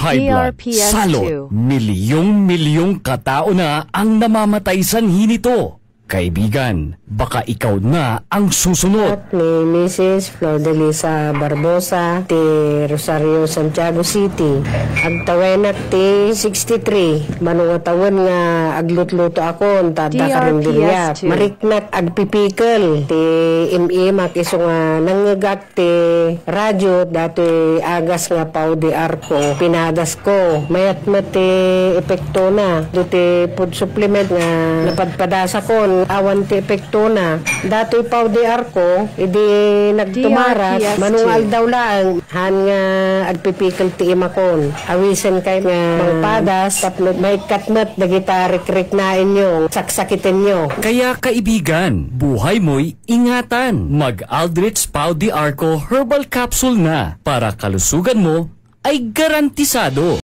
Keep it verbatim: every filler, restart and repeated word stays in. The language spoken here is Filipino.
high blood, salot, milyong-milyong katao na ang namamatay sanhi nito. Kaibigan, baka ikaw na ang susunod. At ni Missus Flordelisa Barbosa, ti Rosario, Santiago City. Agtawenak ti sixty-three. Manungatawan nga aglutluto ako, tata karinderya. Mariknak agpipikal. Ti im-imak iso nga nanggagak ti radyo, dati agas nga pao di arko. Pinadas ko. Mayat-mat ti epekto na. Duti food supplement nga napadpadasa ko. Awan ti epekto na. Dato'y pao di arko, idi nagtumaras, manungal daw lang. Han nga agpipikal ti imakon. Awisen kay nga magpadas, tapno may katmat, dagita rik-rik na inyo, saksakitin nyo. Kaya kaibigan, buhay mo'y ingatan. Mag-Aldrich Pau di Arco Herbal Capsule na para kalusugan mo ay garantisado.